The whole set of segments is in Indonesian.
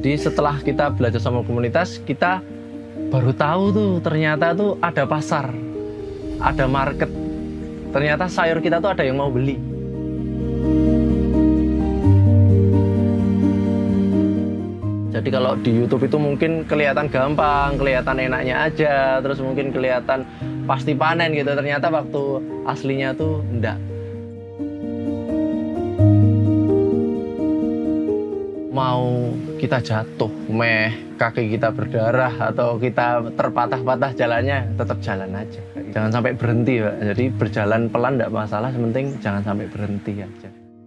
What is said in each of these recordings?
Jadi setelah kita belajar sama komunitas, kita baru tahu tuh ternyata tuh ada pasar, ada market. Ternyata sayur kita tuh ada yang mau beli. Jadi kalau di YouTube itu mungkin kelihatan gampang, kelihatan enaknya aja, terus mungkin kelihatan pasti panen gitu. Ternyata waktu aslinya tuh enggak. Mau kita jatuh, kaki kita berdarah atau kita terpatah-patah jalannya, tetap jalan aja. Jangan sampai berhenti, Pak. Jadi berjalan pelan enggak masalah, penting jangan sampai berhenti aja.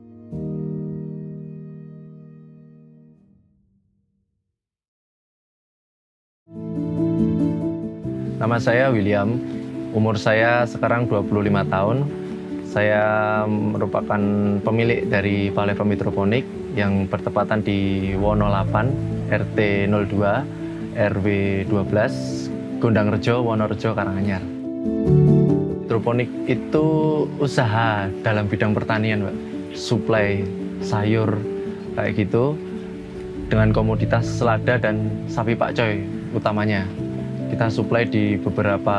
Nama saya William, umur saya sekarang 25 tahun. Saya merupakan pemilik dari Balai Farm Hidroponik yang bertepatan di Wono 8, RT 02, RW 12, Gondangrejo, Wonorejo, Karanganyar. Hidroponik itu usaha dalam bidang pertanian, Pak. Suplai sayur kayak gitu dengan komoditas selada dan sapi pakcoy utamanya. Kita suplai di beberapa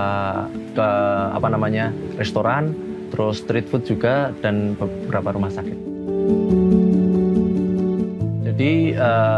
restoran, terus street food juga, dan beberapa rumah sakit. Jadi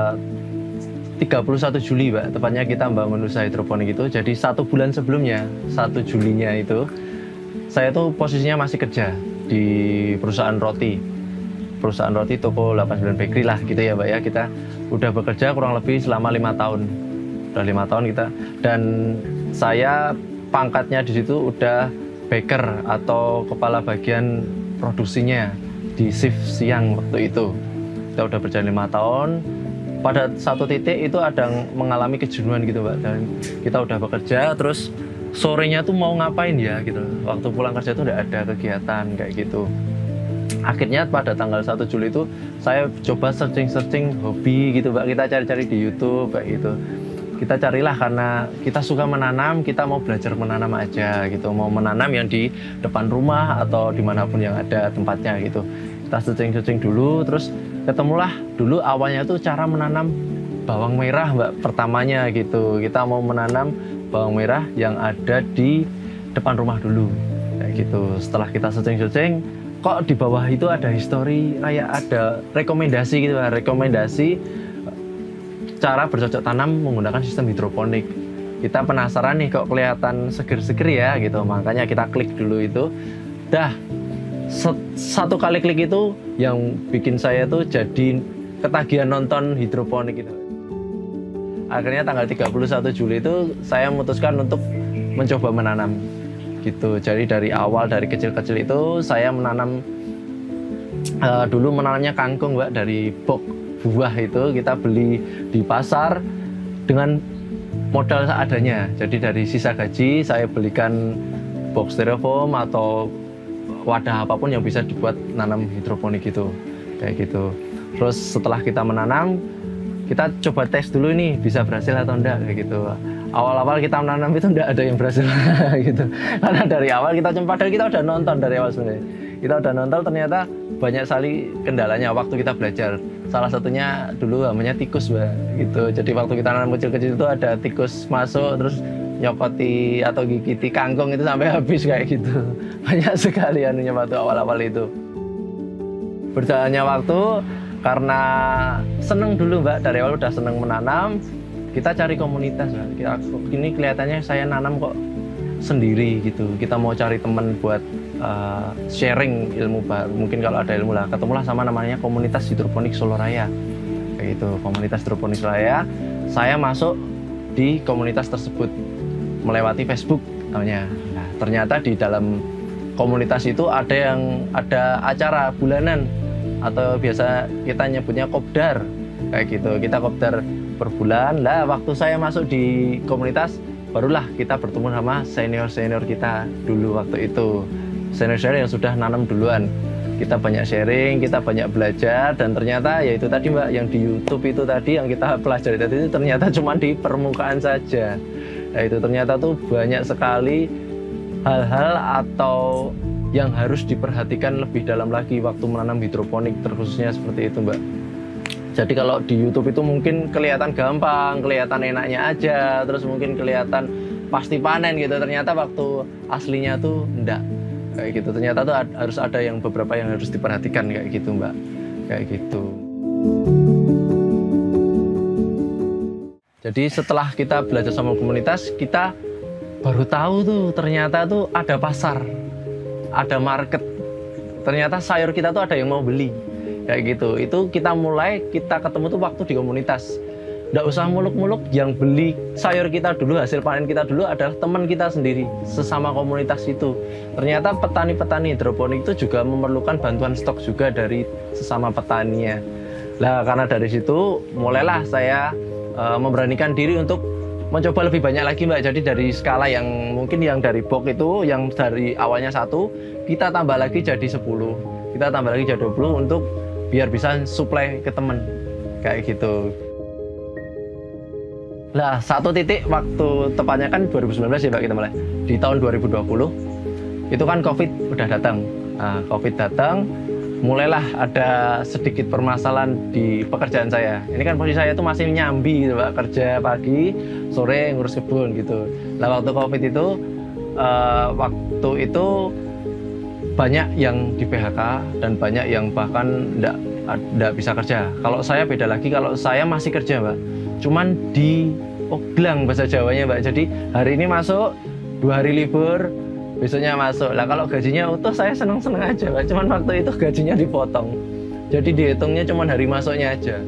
31 Juli, Pak, tepatnya kita membangun usaha hidroponik itu. Jadi 1 bulan sebelumnya, 1 Julinya itu, saya tuh posisinya masih kerja di perusahaan roti. Perusahaan roti toko 89 Bakery lah gitu ya, Pak ya. Kita udah bekerja kurang lebih selama 5 tahun. Udah 5 tahun kita, dan saya pangkatnya di situ udah baker atau kepala bagian produksinya di shift siang waktu itu. Kita udah berjalan 5 tahun. Pada satu titik itu ada mengalami kejenuhan gitu, Pak. Dan kita udah bekerja, terus sorenya tuh mau ngapain ya gitu. Waktu pulang kerja tuh udah ada kegiatan kayak gitu. Akhirnya pada tanggal 1 Juli itu saya coba searching hobi gitu, Pak. Kita cari-cari di YouTube kayak gitu. Kita carilah karena kita suka menanam, kita mau belajar menanam aja gitu. Mau menanam yang di depan rumah atau dimanapun yang ada tempatnya gitu. Kita searching dulu, terus ketemulah dulu awalnya tuh cara menanam bawang merah, Mbak, pertamanya gitu. Kita mau menanam bawang merah yang ada di depan rumah dulu kayak gitu. Setelah kita searching, kok di bawah itu ada history, kayak ada rekomendasi gitu, rekomendasi cara bercocok tanam menggunakan sistem hidroponik. Kita penasaran nih, kok kelihatan seger-seger ya gitu, makanya kita klik dulu itu. Dah satu kali klik itu yang bikin saya tuh jadi ketagihan nonton hidroponik itu. Akhirnya tanggal 31 Juli itu saya memutuskan untuk mencoba menanam gitu. Jadi dari awal, dari kecil-kecil itu saya menanam dulu menanamnya kangkung, Mbak, dari box buah itu kita beli di pasar dengan modal seadanya. Jadi dari sisa gaji saya belikan box styrofoam atau wadah apapun yang bisa dibuat nanam hidroponik itu kayak gitu. Terus setelah kita menanam, kita coba tes dulu nih bisa berhasil atau enggak kayak gitu. Awal-awal kita menanam itu enggak ada yang berhasil gitu. Karena dari awal padahal kita udah nonton dari awal sebenarnya. Kita udah nonton, ternyata banyak sekali kendalanya waktu kita belajar. Salah satunya dulu namanya tikus, Mbak, gitu. Jadi waktu kita nanam kecil-kecil itu ada tikus masuk terus nyokoti atau gigiti kangkung itu sampai habis kayak gitu. Banyak sekali anunya waktu awal-awal itu. Berjalannya waktu, karena seneng dulu, Mbak, dari awal udah seneng menanam, kita cari komunitas, Mbak. Ini kelihatannya saya nanam kok sendiri gitu. Kita mau cari teman buat sharing ilmu baru. Mungkin kalau ada ilmu lah, ketemulah sama namanya komunitas hidroponik Soloraya kayak gitu. Komunitas hidroponik Soloraya, saya masuk di komunitas tersebut melewati Facebook namanya. Nah, ternyata di dalam komunitas itu ada acara bulanan atau biasa kita nyebutnya kopdar kayak gitu. Kita kopdar per bulan. Lah waktu saya masuk di komunitas, barulah kita bertemu sama senior kita dulu waktu itu. Senior yang sudah nanam duluan. Kita banyak sharing, kita banyak belajar, dan ternyata ya itu tadi, Mbak, yang di YouTube itu tadi yang kita pelajari tadi itu ternyata cuma di permukaan saja. Nah, itu ternyata tuh banyak sekali hal-hal atau yang harus diperhatikan lebih dalam lagi waktu menanam hidroponik, terkhususnya seperti itu, Mbak. Jadi kalau di YouTube itu mungkin kelihatan gampang, kelihatan enaknya aja, terus mungkin kelihatan pasti panen gitu. Ternyata waktu aslinya tuh enggak kayak gitu. Ternyata tuh harus ada yang beberapa yang harus diperhatikan kayak gitu, Mbak. Kayak gitu. Jadi setelah kita belajar sama komunitas, kita baru tahu tuh ternyata tuh ada pasar, ada market. Ternyata sayur kita tuh ada yang mau beli. Kayak gitu, itu kita ketemu tuh waktu di komunitas. Nggak usah muluk-muluk, yang beli sayur kita dulu, hasil panen kita dulu adalah teman kita sendiri, sesama komunitas itu. Ternyata petani-petani hidroponik itu juga memerlukan bantuan stok juga dari sesama petaninya. Nah, karena dari situ mulailah saya memberanikan diri untuk mencoba lebih banyak lagi, Mbak. Jadi dari skala yang mungkin yang dari box itu, yang dari awalnya 1, kita tambah lagi jadi 10. Kita tambah lagi jadi 20 untuk biar bisa supply ke temen kayak gitu. Nah, satu titik waktu tepatnya kan 2019 ya, Mbak, kita mulai di tahun 2020 itu kan COVID udah datang. Nah, COVID datang, mulailah ada sedikit permasalahan di pekerjaan saya. Ini kan posisi saya itu masih nyambi gitu, Mbak, kerja pagi sore ngurus kebun gitu. Nah, waktu COVID itu waktu itu banyak yang di PHK dan banyak yang bahkan enggak bisa kerja. Kalau saya beda lagi, kalau saya masih kerja, Mbak. Cuman di oglang bahasa Jawanya, Mbak. Jadi hari ini masuk, 2 hari libur, besoknya masuk. Lah kalau gajinya utuh saya seneng-seneng aja, Mbak. Cuman waktu itu gajinya dipotong. Jadi dihitungnya cuman hari masuknya aja.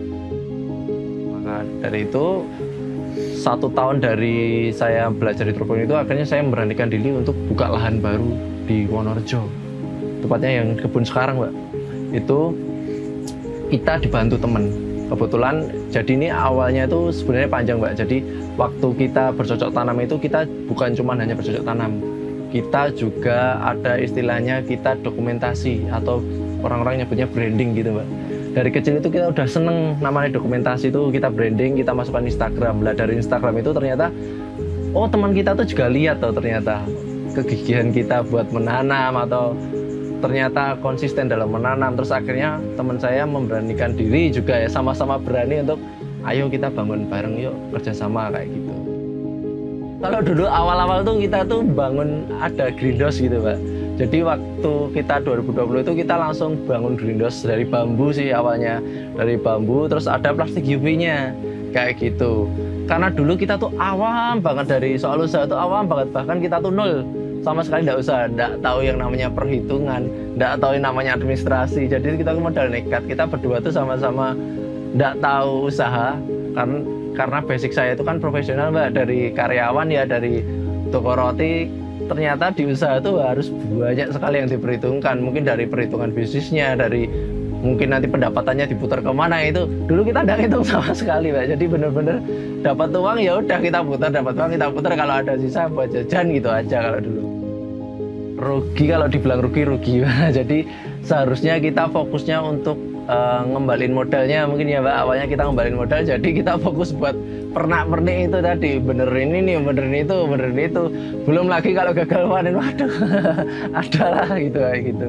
Maka dari itu 1 tahun dari saya belajar hidroponik itu akhirnya saya memberanikan diri untuk buka lahan baru di Wonorejo. Tepatnya yang kebun sekarang, Mbak. Itu kita dibantu teman. Kebetulan jadi ini awalnya itu sebenarnya panjang, Mbak. Jadi waktu kita bercocok tanam itu kita bukan cuma hanya bercocok tanam. Kita juga ada istilahnya kita dokumentasi atau orang-orang nyebutnya branding gitu, Mbak. Dari kecil itu kita udah seneng namanya dokumentasi itu, kita branding, kita masukkan Instagram. Lah dari Instagram itu ternyata oh teman kita tuh juga lihat tuh ternyata kegigihan kita buat menanam atau ternyata konsisten dalam menanam. Terus akhirnya teman saya memberanikan diri juga ya, sama-sama berani untuk ayo kita bangun bareng yuk, kerjasama kayak gitu. Kalau dulu awal-awal tuh kita tuh bangun ada greenhouse gitu, Pak. Jadi waktu kita 2020 itu kita langsung bangun greenhouse dari bambu sih awalnya. Dari bambu terus ada plastik UV-nya kayak gitu. Karena dulu kita tuh awam banget dari soal usaha tuh awam banget, bahkan kita tuh nol. Sama sekali nggak tahu yang namanya perhitungan, nggak tahu yang namanya administrasi. Jadi kita modal nekat, kita berdua tuh sama-sama nggak tahu usaha, karena basic saya itu kan profesional, Mbak, dari karyawan ya, dari toko roti. Ternyata di usaha tuh harus banyak sekali yang diperhitungkan, mungkin dari perhitungan bisnisnya, dari mungkin nanti pendapatannya diputar kemana, itu dulu kita nggak hitung sama sekali, Mbak. Jadi bener-bener dapat uang ya udah kita putar, dapat uang kita putar, kalau ada sisa buat jajan gitu aja kalau dulu. Rugi, kalau dibilang rugi. Jadi seharusnya kita fokusnya untuk ngembalin modalnya mungkin ya, Mbak. Awalnya kita ngembalin modal, jadi kita fokus buat pernak-pernik itu tadi, benerin ini, benerin itu. Belum lagi kalau gagal panen, waduh, adalah gitu kayak gitu.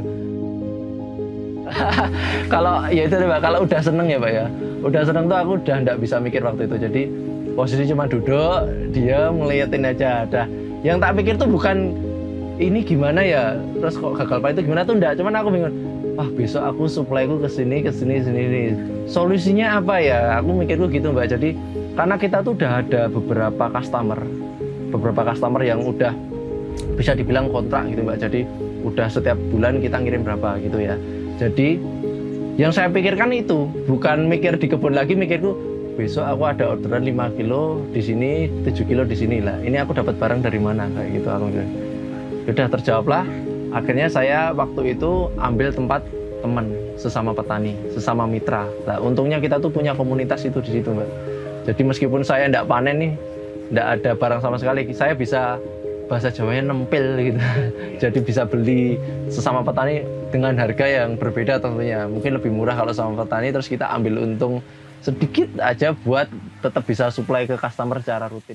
Kalau ya itu, Mbak, kalau udah seneng ya, Pak ya. Udah seneng tuh aku udah nggak bisa mikir waktu itu. Jadi posisi cuma duduk, dia ngeliatin aja. Yang tak pikir tuh bukan ini gimana ya, terus kok gagal panen itu gimana tuh enggak. Cuman aku bingung, wah besok aku supply-ku ke sini. Solusinya apa ya? Aku mikirku gitu, Mbak. Jadi karena kita tuh udah ada beberapa customer yang udah bisa dibilang kontrak gitu, Mbak. Jadi udah setiap bulan kita ngirim berapa gitu ya. Jadi yang saya pikirkan itu bukan mikir di kebun lagi, mikirku besok aku ada orderan 5 kilo di sini, 7 kilo di sini lah. Ini aku dapat barang dari mana kayak gitu aku. Udah terjawablah. Akhirnya saya waktu itu ambil tempat teman sesama petani, sesama mitra. Nah, untungnya kita tuh punya komunitas itu di situ, Mbak. Jadi meskipun saya enggak panen nih, enggak ada barang sama sekali, saya bisa bahasa Jawanya nempel gitu. Jadi bisa beli sesama petani dengan harga yang berbeda tentunya. Mungkin lebih murah kalau sama petani, terus kita ambil untung sedikit aja buat tetap bisa supply ke customer secara rutin.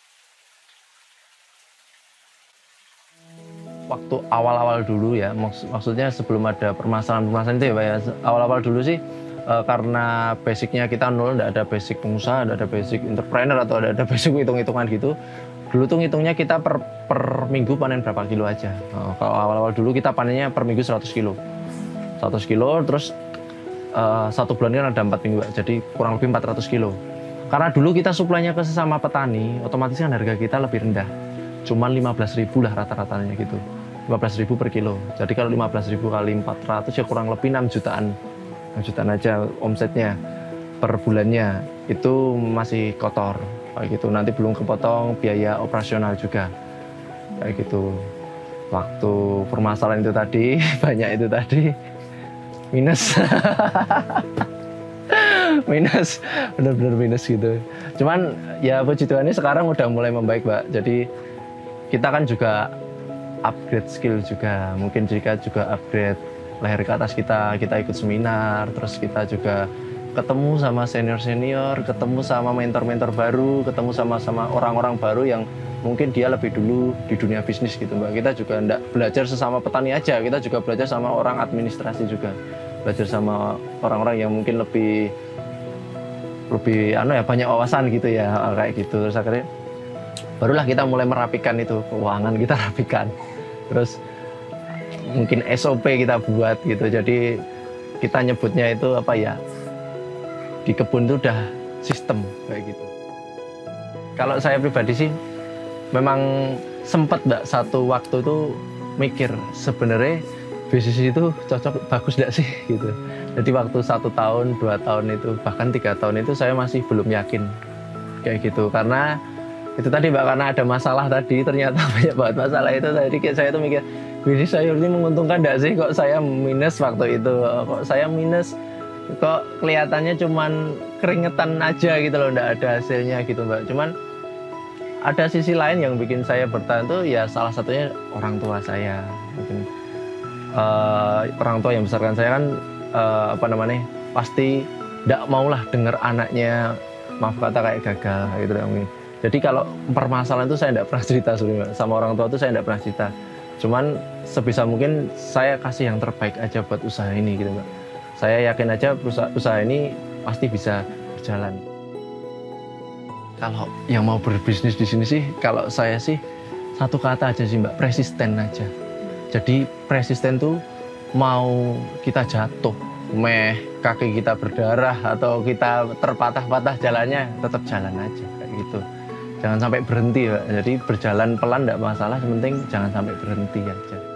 Waktu awal-awal dulu ya, maksudnya sebelum ada permasalahan itu ya, Pak ya. Awal-awal dulu sih karena basicnya kita nol, nggak ada basic pengusaha, nggak ada basic entrepreneur atau ada basic hitung-hitungan gitu. Dulu tuh ngitungnya kita per minggu panen berapa kilo aja. Kalau awal-awal dulu kita panennya per minggu 100 kilo. 100 kilo terus satu bulan kan ada 4 minggu, jadi kurang lebih 400 kilo. Karena dulu kita suplainya ke sesama petani, otomatis kan harga kita lebih rendah. Cuman 15.000 lah rata-ratanya gitu. 15.000 per kilo. Jadi kalau 15.000 kali 400 ya kurang lebih 6 jutaan. 6 jutaan aja omsetnya per bulannya. Itu masih kotor kayak gitu. Nanti belum kepotong biaya operasional juga. Kayak gitu. Waktu permasalahan itu tadi, banyak itu tadi. Minus. Minus, bener-bener minus gitu. Cuman ya puji Tuhan ini sekarang udah mulai membaik, Mbak. Jadi kita kan juga upgrade skill juga, mungkin jika juga upgrade leher ke atas kita ikut seminar, terus kita juga ketemu sama senior-senior, ketemu sama mentor-mentor baru, ketemu sama orang-orang baru yang mungkin dia lebih dulu di dunia bisnis gitu, Mbak. Kita juga enggak belajar sesama petani aja, kita juga belajar sama orang administrasi juga, belajar sama orang-orang yang mungkin lebih banyak wawasan gitu ya, kayak gitu. Terus akhirnya barulah kita mulai merapikan itu keuangan, kita rapikan, terus mungkin SOP kita buat gitu. Jadi kita nyebutnya itu apa ya, di kebun itu udah sistem kayak gitu. Kalau saya pribadi sih memang sempat Mbak satu waktu itu mikir sebenarnya bisnis itu cocok, bagus enggak sih gitu. Jadi waktu 1 tahun 2 tahun itu bahkan 3 tahun itu saya masih belum yakin kayak gitu, karena itu tadi Mbak, karena ada masalah tadi, ternyata banyak banget masalah itu tadi. Saya tuh mikir, bisnis sayur ini menguntungkan enggak sih, kok saya minus waktu itu, kok saya minus, kok kelihatannya cuman keringetan aja gitu loh, enggak ada hasilnya gitu Mbak. Cuman ada sisi lain yang bikin saya bertahan tuh ya salah satunya orang tua saya. Mungkin orang tua yang besarkan saya kan pasti enggak maulah dengar anaknya, maaf kata, kayak gagal gitu mungkin. Jadi kalau permasalahan itu saya tidak pernah cerita sebenarnya sama orang tua, itu saya tidak pernah cerita. Cuman sebisa mungkin saya kasih yang terbaik aja buat usaha ini gitu Mbak. Saya yakin aja usaha ini pasti bisa berjalan. Kalau yang mau berbisnis di sini sih, kalau saya sih satu kata aja sih Mbak, persisten aja. Jadi persisten tuh mau kita jatuh, kaki kita berdarah atau kita terpatah-patah jalannya, tetap jalan aja kayak gitu. Jangan sampai berhenti, Pak. Jadi berjalan pelan enggak masalah, yang penting jangan sampai berhenti aja.